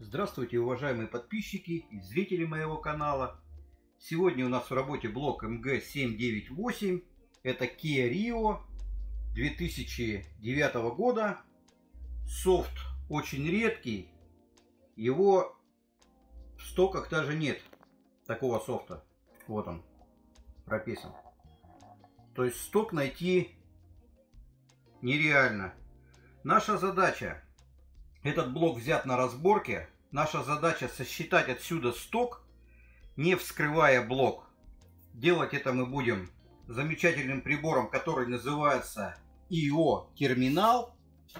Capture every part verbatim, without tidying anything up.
Здравствуйте, уважаемые подписчики и зрители моего канала. Сегодня у нас в работе блок эм гэ семь девять восемь. Это Kia Rio две тысячи девятого года. Софт очень редкий. Его в стоках даже нет. Такого софта. Вот он прописан. То есть сток найти нереально. Наша задача. Этот блок взят на разборке. Наша задача сосчитать отсюда сток, не вскрывая блок. Делать это мы будем замечательным прибором, который называется и о терминал.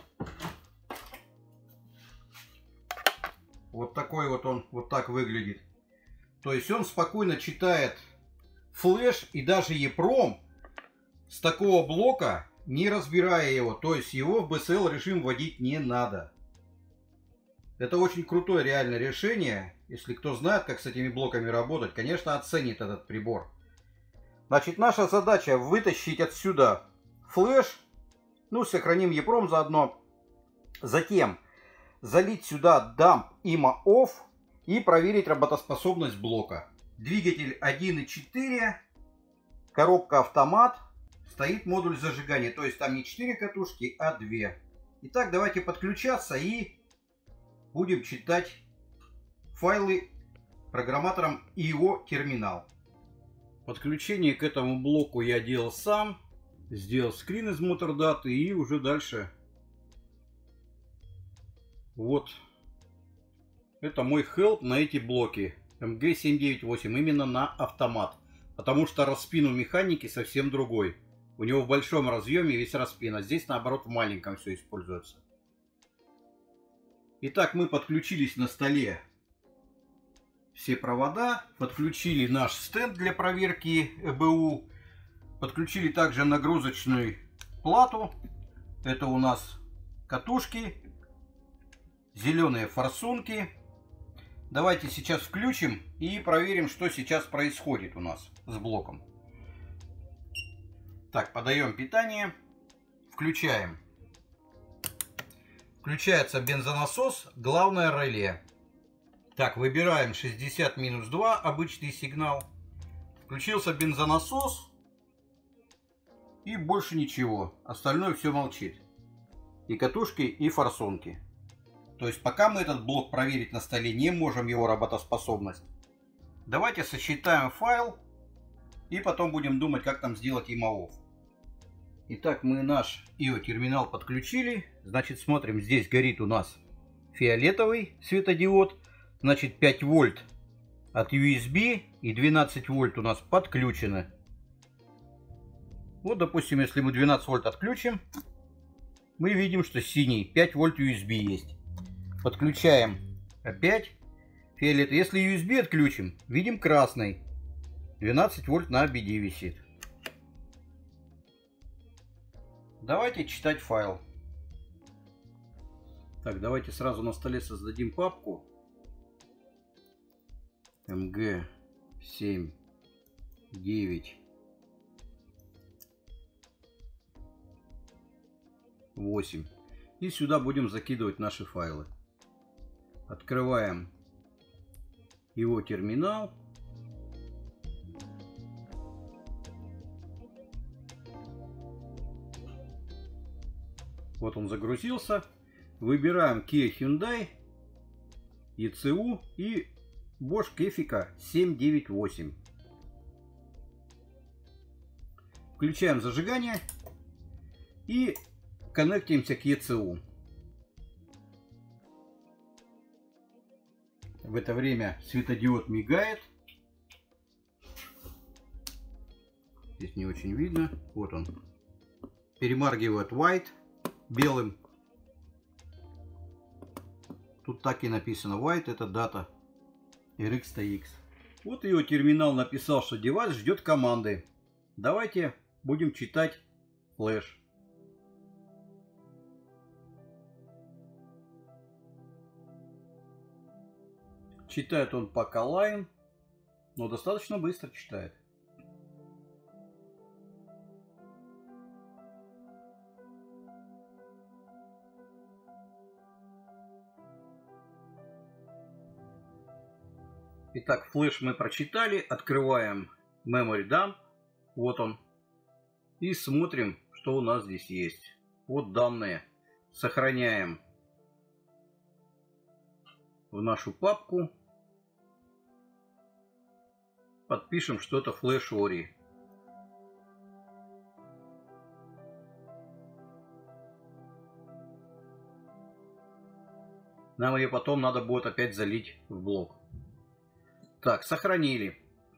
Вот такой вот он, вот так выглядит. То есть он спокойно читает флеш и даже EEPROM с такого блока, не разбирая его. То есть его в би эс эл режим вводить не надо. Это очень крутое реальное решение. Если кто знает, как с этими блоками работать, конечно, оценит этот прибор. Значит, наша задача вытащить отсюда флеш. Ну, сохраним EEPROM заодно. Затем залить сюда дамп има офф и проверить работоспособность блока. Двигатель один и четыре. Коробка автомат. Стоит модуль зажигания. То есть там не четыре катушки, а две. Итак, давайте подключаться и будем читать файлы программатором и о терминал. Подключение к этому блоку я делал сам. Сделал скрин из мотордаты и уже дальше. Вот. Это мой help на эти блоки. эм гэ семь девять восемь именно на автомат. Потому что распин у механики совсем другой. У него в большом разъеме весь распин, а здесь наоборот в маленьком все используется. Итак, мы подключились на столе все провода, подключили наш стенд для проверки э бэ у, подключили также нагрузочную плату. Это у нас катушки, зеленые форсунки. Давайте сейчас включим и проверим, что сейчас происходит у нас с блоком. Так, подаем питание, включаем. Включается бензонасос, главное реле. Так, выбираем шестьдесят минус два, обычный сигнал. Включился бензонасос. И больше ничего. Остальное все молчит. И катушки, и форсунки. То есть пока мы этот блок проверить на столе не можем, его работоспособность. Давайте сосчитаем файл. И потом будем думать, как там сделать има офф. Итак, мы наш и о терминал подключили. Значит, смотрим, здесь горит у нас фиолетовый светодиод. Значит, пять вольт от ю эс би и двенадцать вольт у нас подключены. Вот, допустим, если мы двенадцать вольт отключим, мы видим, что синий пять вольт ю эс би есть. Подключаем опять фиолетовый. Если ю эс би отключим, видим красный. двенадцать вольт на би ди висит. Давайте читать файл. Так, давайте сразу на столе создадим папку. эм гэ семь девять восемь. И сюда будем закидывать наши файлы. Открываем его терминал. Вот он загрузился. Выбираем Kia Hyundai, и цэ у и Bosch Kefika семь девять восемь. Включаем зажигание и коннектимся к и цэ у. В это время светодиод мигает. Здесь не очень видно. Вот он. Перемаргивает white белым. Тут так и написано white, это дата эр икс ти икс. Вот его терминал написал, что девайс ждет команды. Давайте будем читать флеш. Читает он пока лайн, но достаточно быстро читает. Итак, флеш мы прочитали. Открываем Memory Dump. Вот он. И смотрим, что у нас здесь есть. Вот данные. Сохраняем в нашу папку. Подпишем, что это флеш Ори. Нам ее потом надо будет опять залить в блок. Так, сохранили.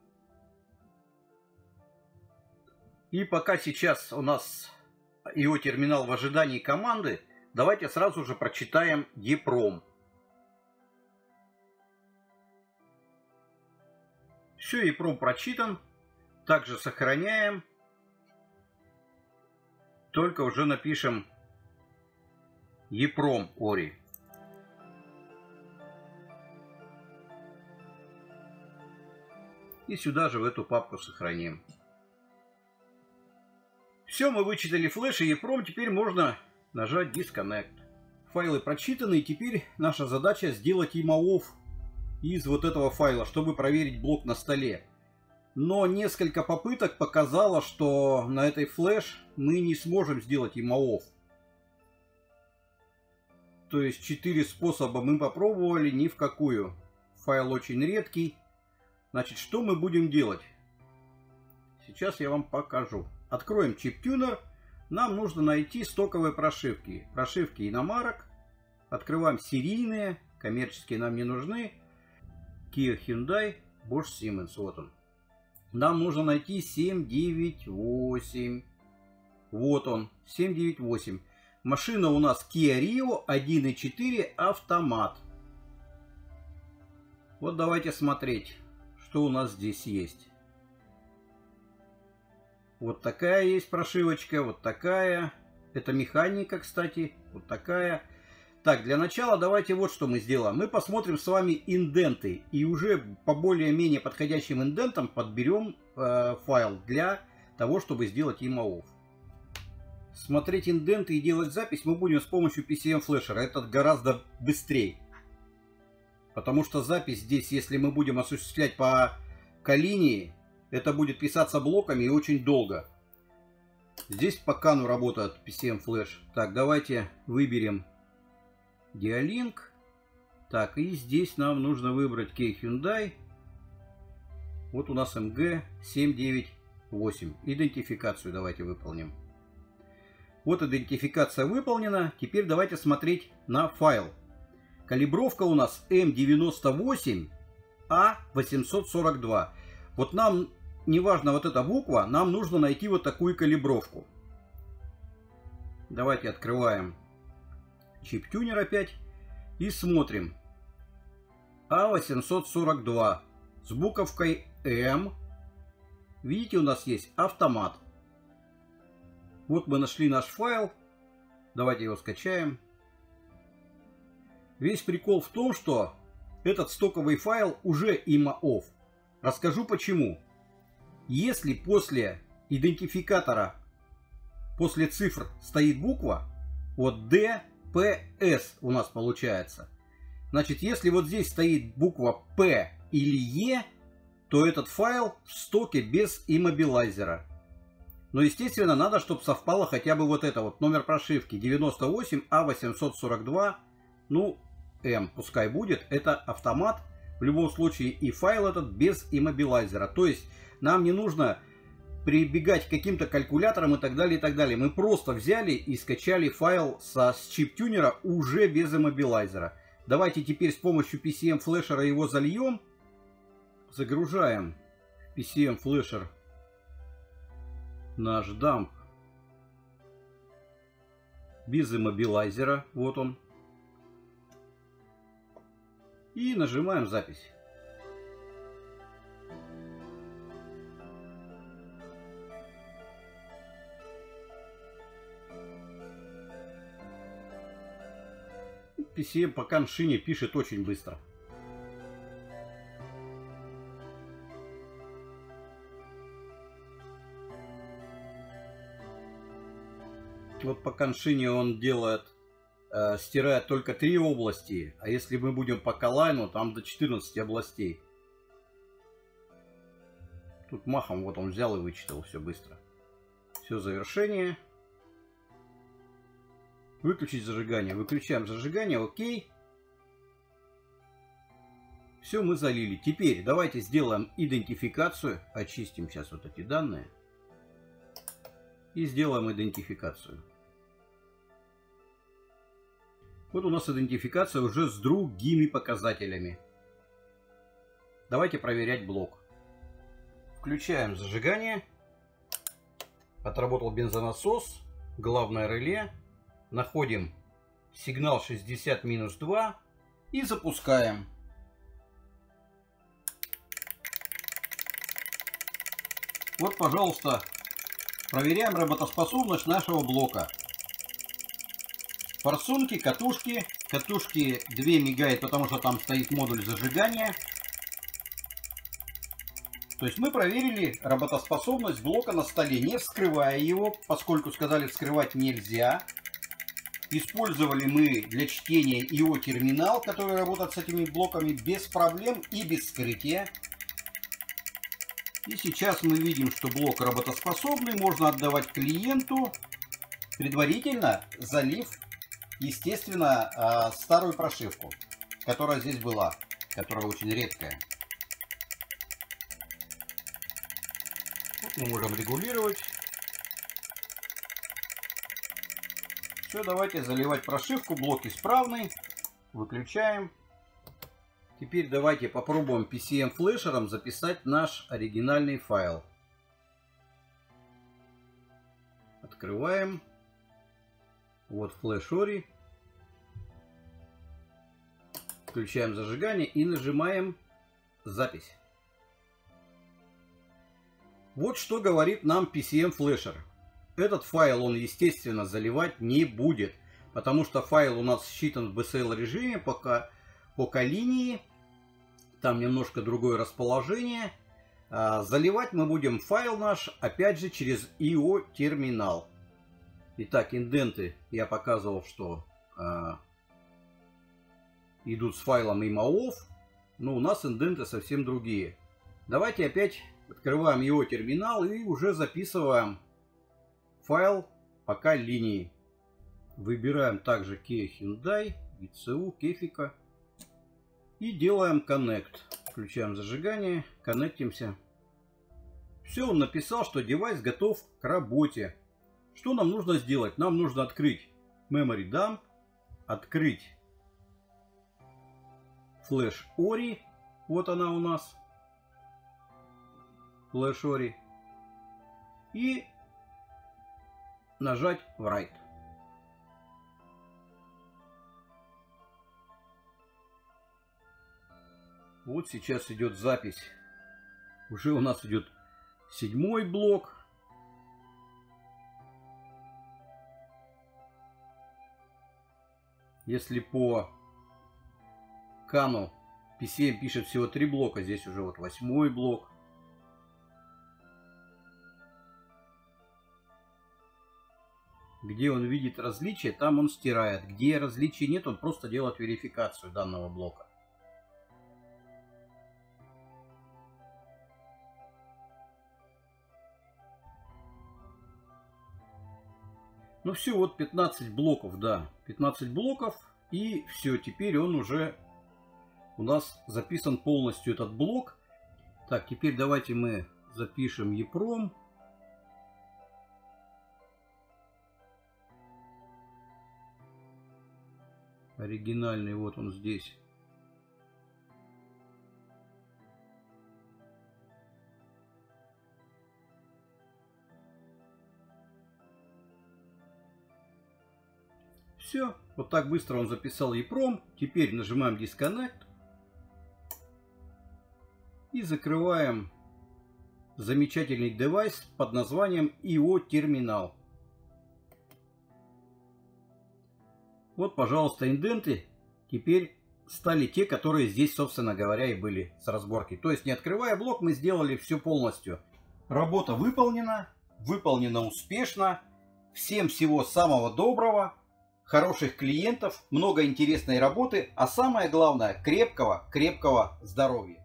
И пока сейчас у нас ай о-терминал в ожидании команды, давайте сразу же прочитаем EEPROM. Все, EEPROM прочитан. Также сохраняем. Только уже напишем EEPROM Ори. И сюда же в эту папку сохраним. Все, мы вычитали флеш и EEPROM. Теперь можно нажать Disconnect. Файлы прочитаны. И теперь наша задача сделать им off из вот этого файла, чтобы проверить блок на столе. Но несколько попыток показало, что на этой флеш мы не сможем сделать им off. То есть четыре способа мы попробовали, ни в какую. Файл очень редкий. Значит, что мы будем делать? Сейчас я вам покажу. Откроем ChipTuner. Нам нужно найти стоковые прошивки. Прошивки иномарок. Открываем серийные. Коммерческие нам не нужны. Kia, Hyundai, Bosch, Siemens. Вот он. Нам нужно найти семь девять восемь. Вот он. семь девять восемь. Машина у нас Kia Rio один и четыре автомат. Вот давайте смотреть, что у нас здесь есть. Вот такая есть прошивочка, вот такая. Это механика, кстати, вот такая. Так, для начала давайте вот что мы сделаем. Мы посмотрим с вами инденты. И уже по более-менее подходящим индентам подберем э, файл для того, чтобы сделать им off. Смотреть инденты и делать запись мы будем с помощью пи си эм флешера. Это гораздо быстрее. Потому что запись здесь, если мы будем осуществлять по линии, это будет писаться блоками и очень долго. Здесь по кану работает пи си эм флеш. Так, давайте выберем Dialink. Так, и здесь нам нужно выбрать Kia Hyundai. Вот у нас эм джи семь девять восемь. Идентификацию давайте выполним. Вот идентификация выполнена. Теперь давайте смотреть на файл. Калибровка у нас эм девяносто восемь а восемьсот сорок два. Вот нам, неважно вот эта буква, нам нужно найти вот такую калибровку. Давайте открываем ChipTuner опять и смотрим. а восемьсот сорок два с буковкой М. Видите, у нас есть автомат. Вот мы нашли наш файл. Давайте его скачаем. Весь прикол в том, что этот стоковый файл уже им off. Расскажу почему. Если после идентификатора, после цифр стоит буква, вот D, P, S у нас получается. Значит, если вот здесь стоит буква P или E, то этот файл в стоке без иммобилайзера. Но, естественно, надо, чтобы совпало хотя бы вот это вот номер прошивки девяносто восемь а восемьсот сорок два. Ну, М пускай будет. Это автомат. В любом случае и файл этот без иммобилайзера. То есть нам не нужно прибегать к каким-то калькуляторам и так далее, и так далее. Мы просто взяли и скачали файл со, с ChipTuner уже без иммобилайзера. Давайте теперь с помощью пи си эм флешера его зальем. Загружаем в пи си эм флешер наш дамп без иммобилайзера. Вот он. И нажимаем запись. пи си эм по коншине пишет очень быстро. Вот по коншине он делает, э, стирает только три области, а если мы будем по колайну, там до четырнадцати областей. Тут махом вот он взял и вычитал все быстро. Все, завершение. Выключить зажигание. Выключаем зажигание. Окей. Все, мы залили. Теперь давайте сделаем идентификацию. Очистим сейчас вот эти данные. И сделаем идентификацию. Вот у нас идентификация уже с другими показателями. Давайте проверять блок. Включаем зажигание. Отработал бензонасос. Главное реле. Находим сигнал шестьдесят минус два. И запускаем. Вот, пожалуйста, проверяем работоспособность нашего блока. Форсунки, катушки. Катушки две мигает, потому что там стоит модуль зажигания. То есть мы проверили работоспособность блока на столе, не вскрывая его, поскольку сказали вскрывать нельзя. Использовали мы для чтения ай о-терминал, который работает с этими блоками без проблем и без вскрытия. И сейчас мы видим, что блок работоспособный, можно отдавать клиенту, предварительно залив, естественно, старую прошивку, которая здесь была, которая очень редкая. Вот мы можем регулировать. Все, давайте заливать прошивку, блок исправный, выключаем. Теперь давайте попробуем пи си эм-флешером записать наш оригинальный файл. Открываем. Вот флеш-ори. Включаем зажигание и нажимаем запись. Вот что говорит нам пи си эм-флешер. Этот файл он, естественно, заливать не будет, потому что файл у нас считан в би эс эл режиме пока по К-линии. Там немножко другое расположение. А, заливать мы будем файл наш, опять же, через ай о-терминал. Итак, инденты я показывал, что а, идут с файлом имаов, но у нас инденты совсем другие. Давайте опять открываем ай о-терминал и уже записываем файл по К-линии. Выбираем также Kia Hyundai, ви цэ у, Кефика. И делаем Connect. Включаем зажигание, коннектимся. Все, он написал, что девайс готов к работе. Что нам нужно сделать? Нам нужно открыть Memory Dump, открыть флеш-ори. Вот она у нас. Флеш-ори. И нажать Write. Вот сейчас идет запись. Уже у нас идет седьмой блок. Если по Кану пи си эм пишет всего три блока, здесь уже вот восьмой блок. Где он видит различия, там он стирает. Где различий нет, он просто делает верификацию данного блока. Ну все, вот пятнадцать блоков, да, пятнадцать блоков, и все, теперь он уже у нас записан полностью этот блок. Так, теперь давайте мы запишем EEPROM. Оригинальный, вот он здесь. Все, вот так быстро он записал EEPROM. Теперь нажимаем Disconnect и закрываем замечательный девайс под названием ай о-терминал. Вот, пожалуйста, инденты теперь стали те, которые здесь, собственно говоря, и были с разборки. То есть, не открывая блок, мы сделали все полностью. Работа выполнена, выполнена успешно. Всем всего самого доброго. Хороших клиентов, много интересной работы, а самое главное, крепкого, крепкого здоровья.